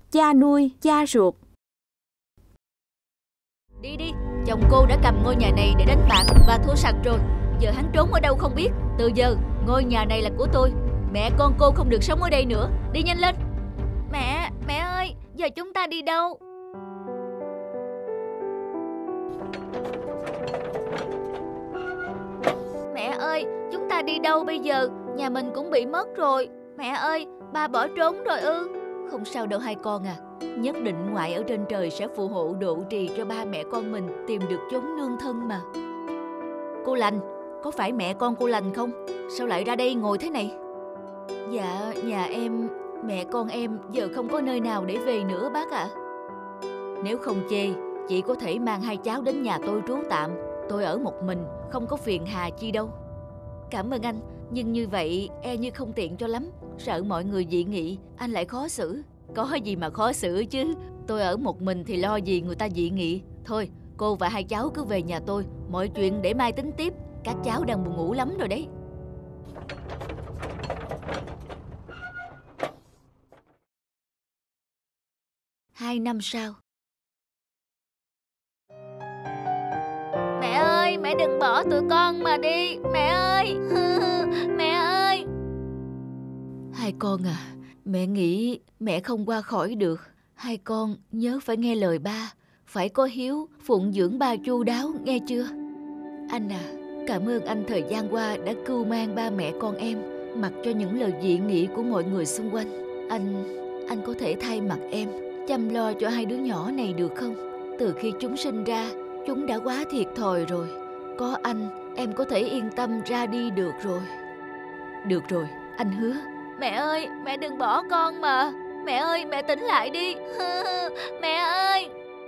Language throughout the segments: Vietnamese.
cha nuôi, cha ruột. Đi đi, chồng cô đã cầm ngôi nhà này để đánh bạc và thua sạch rồi. Giờ hắn trốn ở đâu không biết. Từ giờ ngôi nhà này là của tôi. Mẹ con cô không được sống ở đây nữa. Đi nhanh lên. Mẹ ơi, giờ chúng ta đi đâu? Mẹ ơi, chúng ta đi đâu bây giờ? Nhà mình cũng bị mất rồi. Mẹ ơi, ba bỏ trốn rồi ư? Không sao đâu hai con à. Nhất định ngoại ở trên trời sẽ phù hộ độ trì cho ba mẹ con mình tìm được chốn nương thân mà. Cô Lành, có phải mẹ con cô Lành không? Sao lại ra đây ngồi thế này? Dạ, nhà em, mẹ con em giờ không có nơi nào để về nữa bác ạ. Nếu không chê, chị có thể mang hai cháu đến nhà tôi trú tạm. Tôi ở một mình, không có phiền hà chi đâu. Cảm ơn anh, nhưng như vậy e như không tiện cho lắm. Sợ mọi người dị nghị, anh lại khó xử. Có gì mà khó xử chứ. Tôi ở một mình thì lo gì người ta dị nghị. Thôi, cô và hai cháu cứ về nhà tôi. Mọi chuyện để mai tính tiếp. Các cháu đang buồn ngủ lắm rồi đấy. Hai năm sau. Mẹ ơi, mẹ đừng bỏ tụi con mà đi. Mẹ ơi, mẹ ơi. Hai con à, mẹ nghĩ mẹ không qua khỏi được. Hai con nhớ phải nghe lời ba, phải có hiếu, phụng dưỡng ba chu đáo, nghe chưa? Anh à, cảm ơn anh thời gian qua đã cưu mang ba mẹ con em, mặc cho những lời dị nghị của mọi người xung quanh. Anh có thể thay mặt em chăm lo cho hai đứa nhỏ này được không? Từ khi chúng sinh ra, chúng đã quá thiệt thòi rồi. Có anh, em có thể yên tâm ra đi được rồi. Được rồi, anh hứa. Mẹ ơi, mẹ đừng bỏ con mà. Mẹ ơi, mẹ tỉnh lại đi. Mẹ ơi.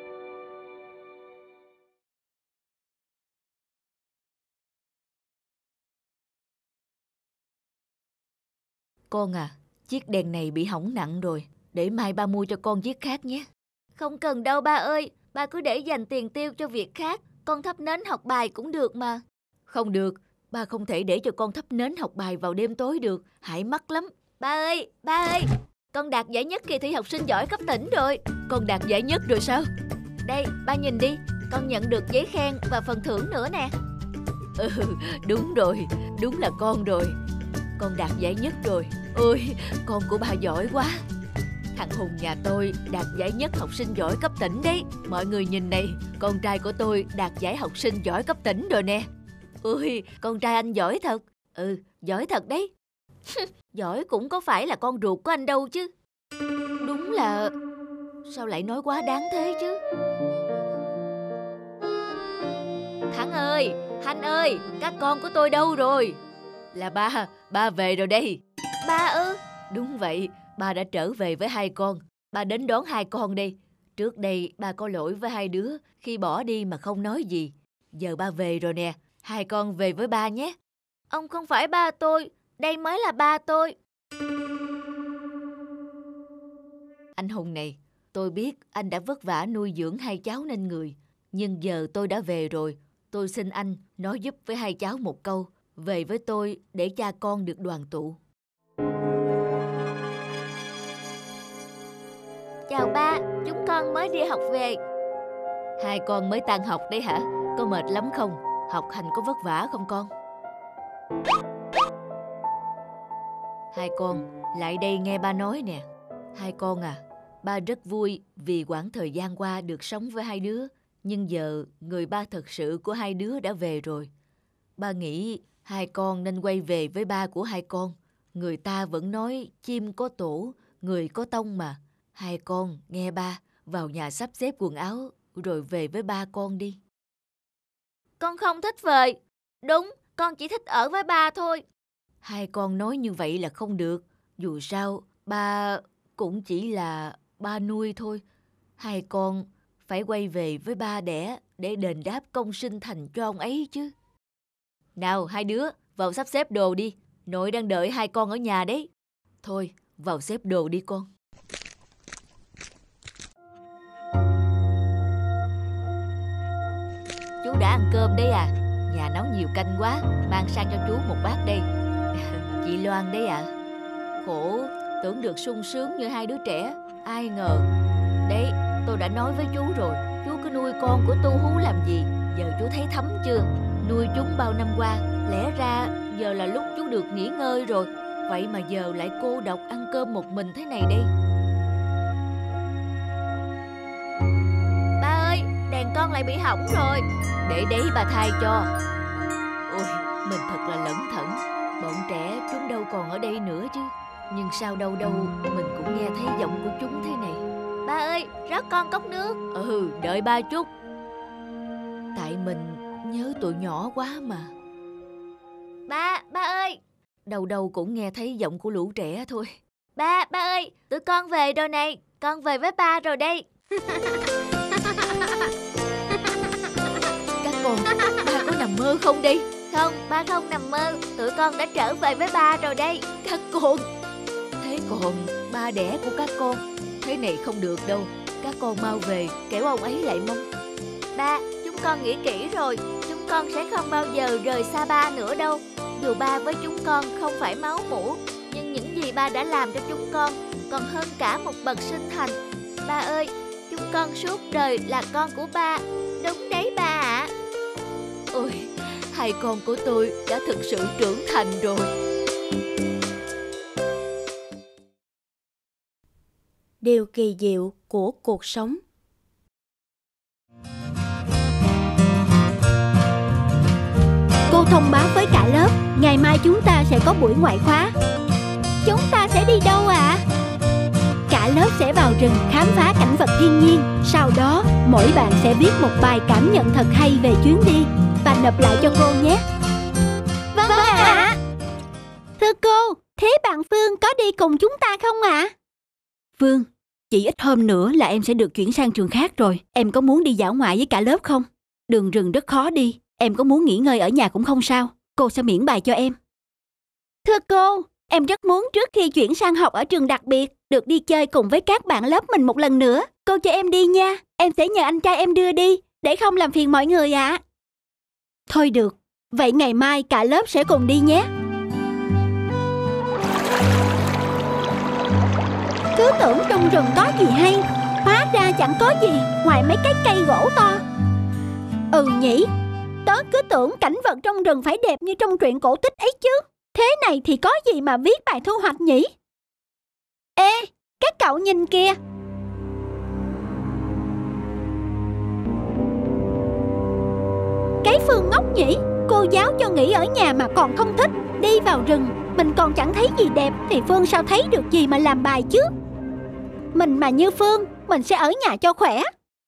Con à, chiếc đèn này bị hỏng nặng rồi. Để mai ba mua cho con chiếc khác nhé. Không cần đâu ba ơi. Ba cứ để dành tiền tiêu cho việc khác. Con thắp nến học bài cũng được mà. Không được, ba không thể để cho con thắp nến học bài vào đêm tối được. Hại mắt lắm. Ba ơi, con đạt giải nhất kỳ thi học sinh giỏi cấp tỉnh rồi. Con đạt giải nhất rồi sao? Đây, ba nhìn đi, con nhận được giấy khen và phần thưởng nữa nè. Đúng rồi, đúng là con rồi. Con đạt giải nhất rồi. Ôi, con của ba giỏi quá. Thằng Hùng nhà tôi đạt giải nhất học sinh giỏi cấp tỉnh đấy. Mọi người nhìn này, con trai của tôi đạt giải học sinh giỏi cấp tỉnh rồi nè. Ôi, con trai anh giỏi thật. Giỏi thật đấy. Giỏi cũng có phải là con ruột của anh đâu chứ. Đúng là... Sao lại nói quá đáng thế chứ? Thắng ơi, Thanh ơi, các con của tôi đâu rồi? Là ba về rồi đây. Ba ư? Đúng vậy, ba đã trở về với hai con. Ba đến đón hai con đây. Trước đây ba có lỗi với hai đứa khi bỏ đi mà không nói gì. Giờ ba về rồi nè, hai con về với ba nhé. Ông không phải ba tôi, đây mới là ba tôi. Anh Hùng này, tôi biết anh đã vất vả nuôi dưỡng hai cháu nên người. Nhưng giờ tôi đã về rồi. Tôi xin anh nói giúp với hai cháu một câu. Về với tôi để cha con được đoàn tụ. Chào ba, chúng con mới đi học về. Hai con mới tan học đấy hả? Có mệt lắm không? Học hành có vất vả không con? Hai con, lại đây nghe ba nói nè. Hai con à, ba rất vui vì quãng thời gian qua được sống với hai đứa. Nhưng giờ người ba thật sự của hai đứa đã về rồi. Ba nghĩ hai con nên quay về với ba của hai con. Người ta vẫn nói chim có tổ, người có tông mà. Hai con nghe ba, vào nhà sắp xếp quần áo rồi về với ba con đi. Con không thích về. Đúng, con chỉ thích ở với ba thôi. Hai con nói như vậy là không được. Dù sao, ba cũng chỉ là ba nuôi thôi. Hai con phải quay về với ba đẻ để đền đáp công sinh thành cho ông ấy chứ. Nào hai đứa, vào sắp xếp đồ đi. Nội đang đợi hai con ở nhà đấy. Thôi, vào xếp đồ đi con. Chú đã ăn cơm đấy à? Nhà nấu nhiều canh quá, mang sang cho chú một bát đây. Chị Loan đấy ạ. Khổ, tưởng được sung sướng như hai đứa trẻ, Ai ngờ. Đấy, tôi đã nói với chú rồi, chú cứ nuôi con của Tu Hú làm gì? Giờ chú thấy thấm chưa? Nuôi chúng bao năm qua, lẽ ra giờ là lúc chú được nghỉ ngơi rồi. Vậy mà giờ lại cô độc ăn cơm một mình thế này đây. Ba ơi, đèn con lại bị hỏng rồi. Để đấy bà thay cho. Ôi, mình thật là lẩn thẩn. Bọn trẻ chúng đâu còn ở đây nữa chứ. Nhưng sao đâu đâu mình cũng nghe thấy giọng của chúng thế này. Ba ơi, rót con cốc nước. Đợi ba chút. Tại mình nhớ tụi nhỏ quá mà. Ba ơi. Đâu đâu cũng nghe thấy giọng của lũ trẻ thôi. Ba ơi, tụi con về rồi này. Con về với ba rồi đây. Các con, ba có nằm mơ không đi? Không, ba không nằm mơ. Tụi con đã trở về với ba rồi đây. Các con. Thế còn ba đẻ của các con? Thế này không được đâu. Các con mau về, kẻo ông ấy lại mong. Ba, chúng con nghĩ kỹ rồi. Chúng con sẽ không bao giờ rời xa ba nữa đâu. Dù ba với chúng con không phải máu mủ, nhưng những gì ba đã làm cho chúng con còn hơn cả một bậc sinh thành. Ba ơi, chúng con suốt đời là con của ba. Đúng đấy ba ạ. Ôi, hai con của tôi đã thực sự trưởng thành rồi. Điều kỳ diệu của cuộc sống. Cô thông báo với cả lớp, ngày mai chúng ta sẽ có buổi ngoại khóa. Chúng ta sẽ đi đâu ạ? Cả lớp sẽ vào rừng khám phá cảnh vật thiên nhiên. Sau đó, mỗi bạn sẽ viết một bài cảm nhận thật hay về chuyến đi và nộp lại cho cô nhé. Vâng ạ. Thưa cô, thế bạn Phương có đi cùng chúng ta không ạ? Phương, chỉ ít hôm nữa là em sẽ được chuyển sang trường khác rồi. Em có muốn đi dã ngoại với cả lớp không? Đường rừng rất khó đi. Em có muốn nghỉ ngơi ở nhà cũng không sao. Cô sẽ miễn bài cho em. Thưa cô, em rất muốn trước khi chuyển sang học ở trường đặc biệt được đi chơi cùng với các bạn lớp mình một lần nữa. Cô cho em đi nha. Em sẽ nhờ anh trai em đưa đi, để không làm phiền mọi người ạ. Thôi được, vậy ngày mai cả lớp sẽ cùng đi nhé. Cứ tưởng trong rừng có gì hay, hóa ra chẳng có gì ngoài mấy cái cây gỗ to. Nhỉ, tớ cứ tưởng cảnh vật trong rừng phải đẹp như trong truyện cổ tích ấy chứ. Thế này thì có gì mà viết bài thu hoạch nhỉ? Ê, các cậu nhìn kìa. Cái Phương ngốc nhỉ, cô giáo cho nghỉ ở nhà mà còn không thích. Đi vào rừng, mình còn chẳng thấy gì đẹp thì Phương sao thấy được gì mà làm bài chứ? Mình mà như Phương, mình sẽ ở nhà cho khỏe.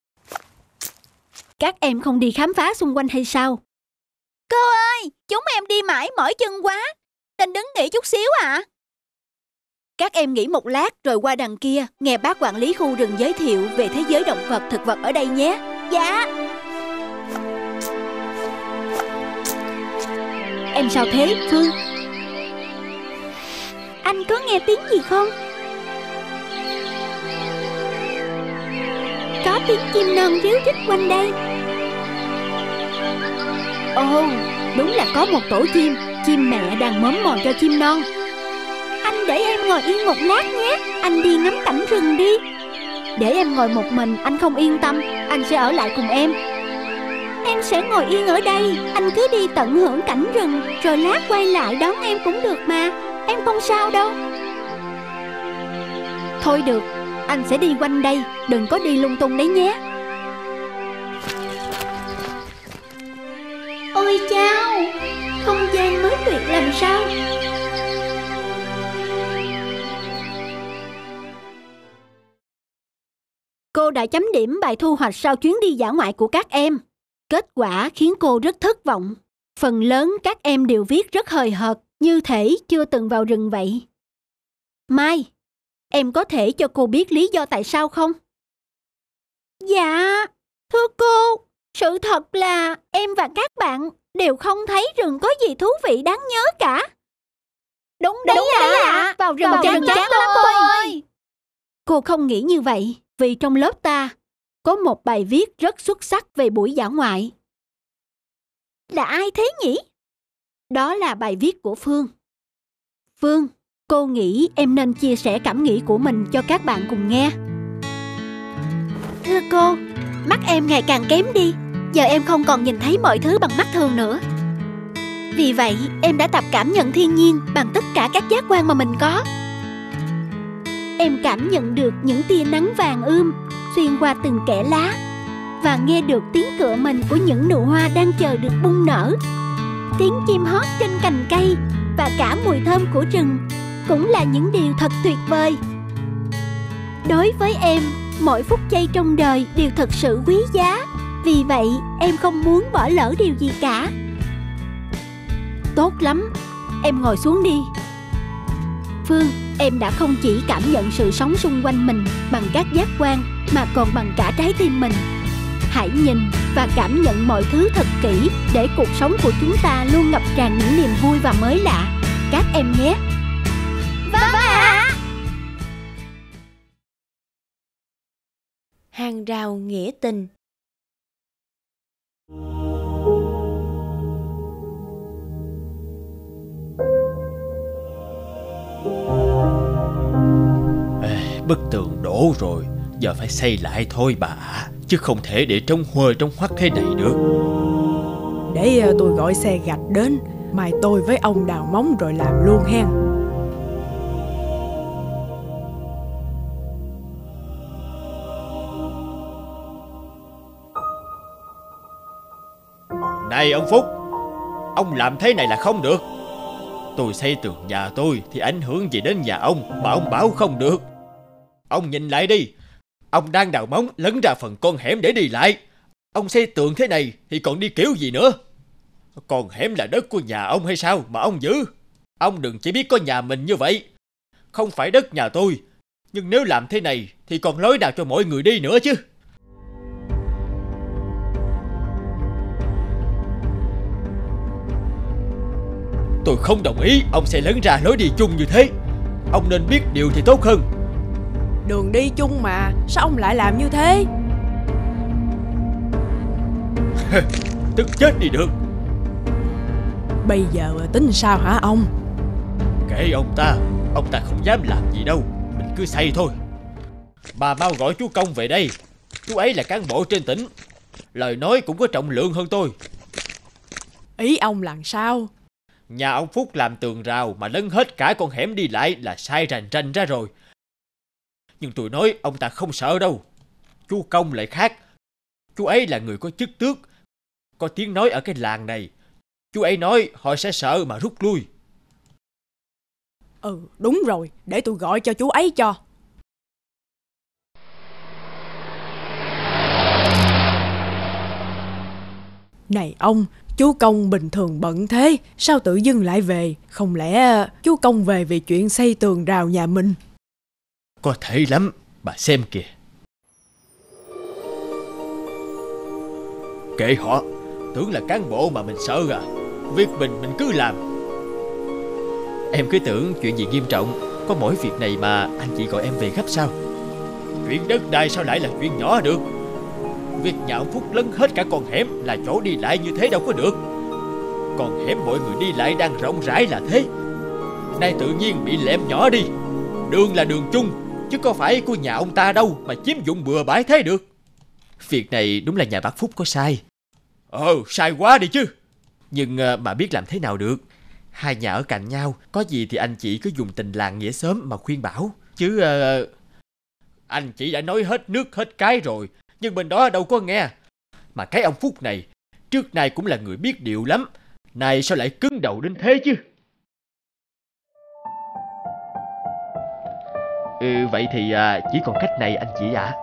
Các em không đi khám phá xung quanh hay sao? Cô ơi, chúng em đi mãi mỏi chân quá, nên đứng nghỉ chút xíu ạ. Các em nghỉ một lát rồi qua đằng kia nghe bác quản lý khu rừng giới thiệu về thế giới động vật thực vật ở đây nhé. Dạ. Em sao thế, Phương? Anh có nghe tiếng gì không? Có tiếng chim non ríu rít quanh đây. Ồ, đúng là có một tổ chim mẹ đang móm mồi cho chim non. Anh để em ngồi yên một lát nhé, anh đi ngắm cảnh rừng đi. Để em ngồi một mình anh không yên tâm, anh sẽ ở lại cùng em. Em sẽ ngồi yên ở đây, anh cứ đi tận hưởng cảnh rừng, rồi lát quay lại đón em cũng được mà. Em không sao đâu. Thôi được, anh sẽ đi quanh đây, đừng có đi lung tung đấy nhé. Ôi chao, không gian mới tuyệt làm sao. Cô đã chấm điểm bài thu hoạch sau chuyến đi dã ngoại của các em. Kết quả khiến cô rất thất vọng. Phần lớn các em đều viết rất hời hợt, như thể chưa từng vào rừng vậy. Mai, em có thể cho cô biết lý do tại sao không? Dạ, thưa cô, sự thật là em và các bạn đều không thấy rừng có gì thú vị đáng nhớ cả. Đúng đấy ạ, vào rừng chán lắm cô ơi. Cô không nghĩ như vậy, vì trong lớp ta có một bài viết rất xuất sắc về buổi dã ngoại. Là ai thế nhỉ? Đó là bài viết của Phương. Phương, cô nghĩ em nên chia sẻ cảm nghĩ của mình cho các bạn cùng nghe. thưa cô, mắt em ngày càng kém đi. Giờ em không còn nhìn thấy mọi thứ bằng mắt thường nữa. Vì vậy em đã tập cảm nhận thiên nhiên bằng tất cả các giác quan mà mình có. Em cảm nhận được những tia nắng vàng xuyên qua từng kẽ lá, và nghe được tiếng cựa mình của những nụ hoa đang chờ được bung nở. Tiếng chim hót trên cành cây và cả mùi thơm của rừng cũng là những điều thật tuyệt vời. Đối với em, mỗi phút giây trong đời đều thật sự quý giá. Vì vậy em không muốn bỏ lỡ điều gì cả. Tốt lắm, em ngồi xuống đi. Phương, em đã không chỉ cảm nhận sự sống xung quanh mình bằng các giác quan, mà còn bằng cả trái tim mình. Hãy nhìn và cảm nhận mọi thứ thật kỹ, để cuộc sống của chúng ta luôn ngập tràn những niềm vui và mới lạ. Các em nhé. Vâng ạ. Hàng rào nghĩa tình. Bức tường đổ rồi, giờ phải xây lại thôi bà ạ. Chứ không thể để trống huơ trống hoắc thế này được. Để tôi gọi xe gạch đến, mai tôi với ông đào móng rồi làm luôn hen. Này ông Phúc, ông làm thế này là không được. Tôi xây tường nhà tôi thì ảnh hưởng gì đến nhà ông mà ông bảo không được. Ông nhìn lại đi, ông đang đào móng lấn ra phần con hẻm để đi lại. Ông xây tường thế này thì còn đi kiểu gì nữa? Con hẻm là đất của nhà ông hay sao mà ông giữ? Ông đừng chỉ biết có nhà mình như vậy. Không phải đất nhà tôi, nhưng nếu làm thế này thì còn lối nào cho mọi người đi nữa chứ. Tôi không đồng ý ông sẽ lấn ra lối đi chung như thế. Ông nên biết điều thì tốt hơn. Đường đi chung mà, sao ông lại làm như thế? Tức chết đi được. Bây giờ tính sao hả ông? Kệ ông ta không dám làm gì đâu. Mình cứ xây thôi. Bà mau gọi chú Công về đây. Chú ấy là cán bộ trên tỉnh, lời nói cũng có trọng lượng hơn tôi. Ý ông là sao? Nhà ông Phúc làm tường rào mà lấn hết cả con hẻm đi lại là sai rành rành ra rồi. Nhưng tôi nói ông ta không sợ đâu. Chú Công lại khác. Chú ấy là người có chức tước, có tiếng nói ở cái làng này. Chú ấy nói họ sẽ sợ mà rút lui. Đúng rồi, để tôi gọi cho chú ấy cho. Này ông, chú Công bình thường bận thế, sao tự dưng lại về? Không lẽ chú Công về vì chuyện xây tường rào nhà mình? Có thể lắm, bà xem kìa. Kệ họ, tưởng là cán bộ mà mình sợ à. Việc mình cứ làm. Em cứ tưởng chuyện gì nghiêm trọng, có mỗi việc này mà anh chị gọi em về gấp sao? Chuyện đất đai sao lại là chuyện nhỏ được? Việc nhà ông Phúc lấn hết cả con hẻm là chỗ đi lại như thế đâu có được. Còn hẻm mọi người đi lại đang rộng rãi là thế, nay tự nhiên bị lẹm nhỏ đi. Đường là đường chung, chứ có phải của nhà ông ta đâu mà chiếm dụng bừa bãi thế được. Việc này đúng là nhà bác Phúc có sai. Sai quá đi chứ. Nhưng mà biết làm thế nào được. Hai nhà ở cạnh nhau, có gì thì anh chị cứ dùng tình làng nghĩa xóm mà khuyên bảo. Chứ anh chị đã nói hết nước hết cái rồi, nhưng bên đó đâu có nghe. Mà cái ông Phúc này, trước nay cũng là người biết điều lắm, này sao lại cứng đầu đến thế chứ. Vậy thì chỉ còn cách này anh chị ạ.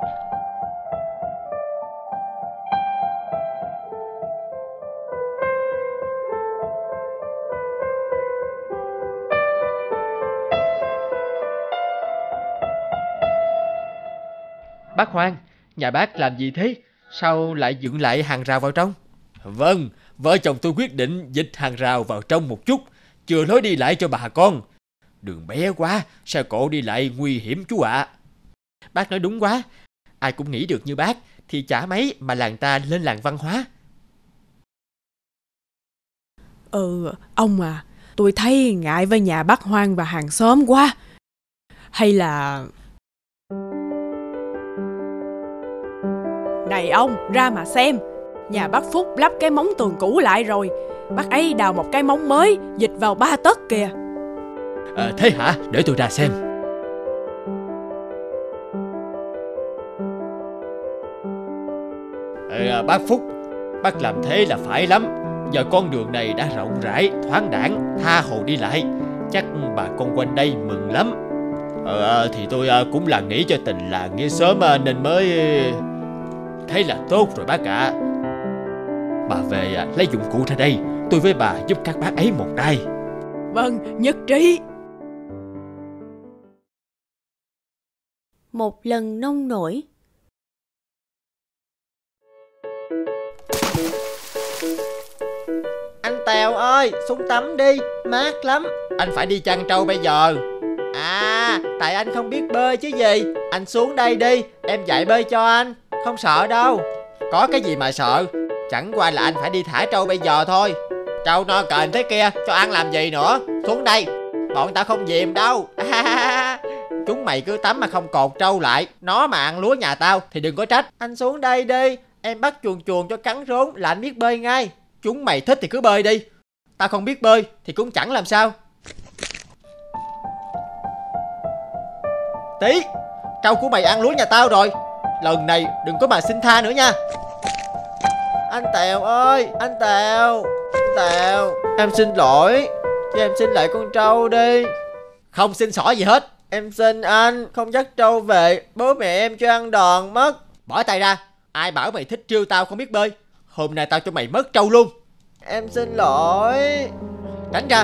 Bác Hoan, nhà bác làm gì thế? Sao lại dựng lại hàng rào vào trong? Vâng, vợ chồng tôi quyết định dịch hàng rào vào trong một chút, chừa lối đi lại cho bà con. Đường bé quá, xe cộ đi lại nguy hiểm chú ạ. Bác nói đúng quá, ai cũng nghĩ được như bác thì chả mấy mà làng ta lên làng văn hóa. Ông à, tôi thấy ngại với nhà bác Hoan và hàng xóm quá. Hay là Này ông, ra mà xem. Nhà bác Phúc lắp cái móng tường cũ lại rồi. Bác ấy đào một cái móng mới, dịch vào 3 tấc kìa. Thế hả? Để tôi ra xem. Bác Phúc, bác làm thế là phải lắm. Giờ con đường này đã rộng rãi, thoáng đãng, tha hồ đi lại. Chắc bà con quanh đây mừng lắm. Thì tôi cũng là nghĩ cho tình làng nghĩa xóm nên mới... Thế là tốt rồi bác ạ. Bà về lấy dụng cụ ra đây, tôi với bà giúp các bác ấy một tay. Vâng, nhất trí. Một lần nông nổi. Anh Tèo ơi, xuống tắm đi, mát lắm. Anh phải đi chăn trâu bây giờ. À, tại anh không biết bơi chứ gì. Anh xuống đây đi, em dạy bơi cho anh. Không sợ đâu. Có cái gì mà sợ. Chẳng qua là anh phải đi thả trâu bây giờ thôi. Trâu no kềnh thế kia, cho ăn làm gì nữa. Xuống đây, bọn tao không dìm đâu. Chúng mày cứ tắm mà không cột trâu lại. Nó mà ăn lúa nhà tao thì đừng có trách. Anh xuống đây đi, em bắt chuồn chuồn cho cắn rốn là anh biết bơi ngay. Chúng mày thích thì cứ bơi đi. Tao không biết bơi thì cũng chẳng làm sao. Tí, trâu của mày ăn lúa nhà tao rồi. Lần này đừng có mà xin tha nữa nha. Anh Tèo ơi, anh Tèo. Anh Tèo, em xin lỗi. Cho em xin lại con trâu đi. Không xin xỏ gì hết. Em xin anh, không dắt trâu về, bố mẹ em cho ăn đòn mất. Bỏ tay ra. Ai bảo mày thích trêu tao không biết bơi. Hôm nay tao cho mày mất trâu luôn. Em xin lỗi. Tránh ra.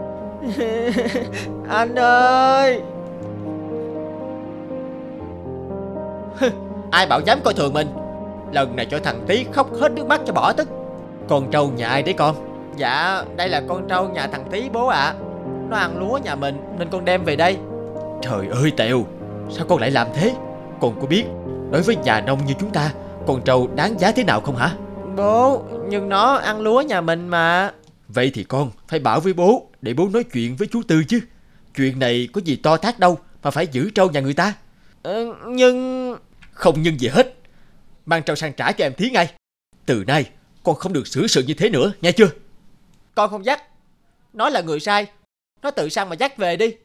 Anh ơi. Ai bảo dám coi thường mình. Lần này cho thằng Tí khóc hết nước mắt cho bỏ tức. Con trâu nhà ai đấy con? Dạ, đây là con trâu nhà thằng Tí bố ạ. Nó ăn lúa nhà mình nên con đem về đây. Trời ơi Tèo, sao con lại làm thế? Con có biết đối với nhà nông như chúng ta, con trâu đáng giá thế nào không hả? Bố, nhưng nó ăn lúa nhà mình mà. Vậy thì con phải bảo với bố, để bố nói chuyện với chú Tư chứ. Chuyện này có gì to tát đâu mà phải giữ trâu nhà người ta. Nhưng... Không nhưng gì hết. Mang trâu sang trả cho em Thí ngay. Từ nay con không được xử sự như thế nữa, nghe chưa? Con không dắt. Nó là người sai. Nó tự sang mà dắt về đi.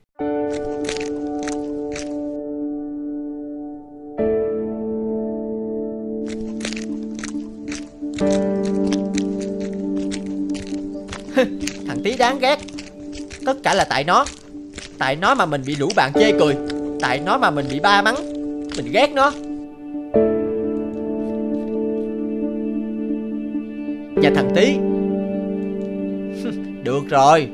Thằng Tí đáng ghét. Tất cả là tại nó. Tại nó mà mình bị lũ bạn chê cười. Tại nó mà mình bị ba mắng. Mình ghét nó. Và thằng Tí. Được rồi.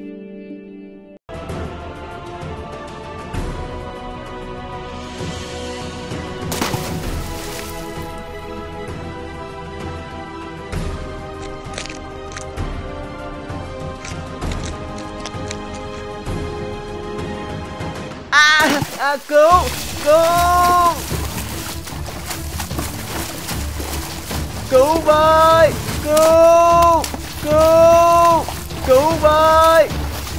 Cứu. Cứu. Cứu với. Cứu. Cứu. Cứu với.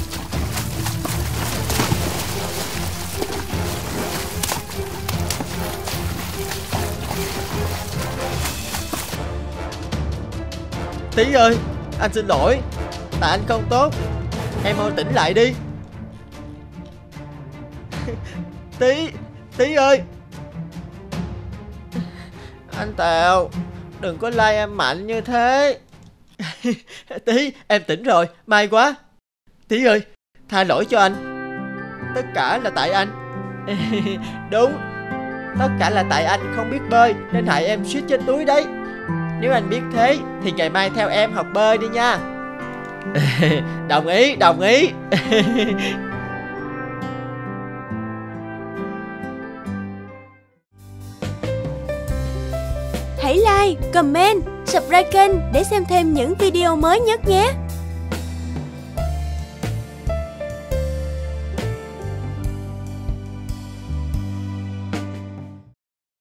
Tí ơi, anh xin lỗi. Tại anh không tốt. Em mau tỉnh lại đi. Tí ơi. Anh Tèo, đừng có lay em mạnh như thế. Tí, em tỉnh rồi, may quá. Tí ơi, tha lỗi cho anh. Tất cả là tại anh. Đúng. Tất cả là tại anh không biết bơi nên hại em suýt chết đuối đấy. Nếu anh biết thế thì ngày mai theo em học bơi đi nha. Đồng ý, đồng ý. Hãy like, comment, subscribe kênh để xem thêm những video mới nhất nhé.